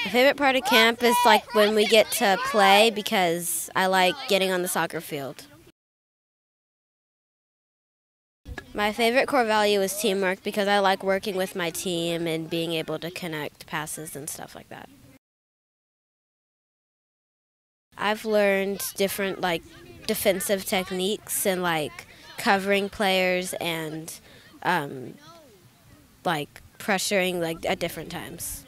My favorite part of camp is like when we get to play because I like getting on the soccer field. My favorite core value is teamwork because I like working with my team and being able to connect passes and stuff like that. I've learned different defensive techniques and like covering players and like pressuring like at different times.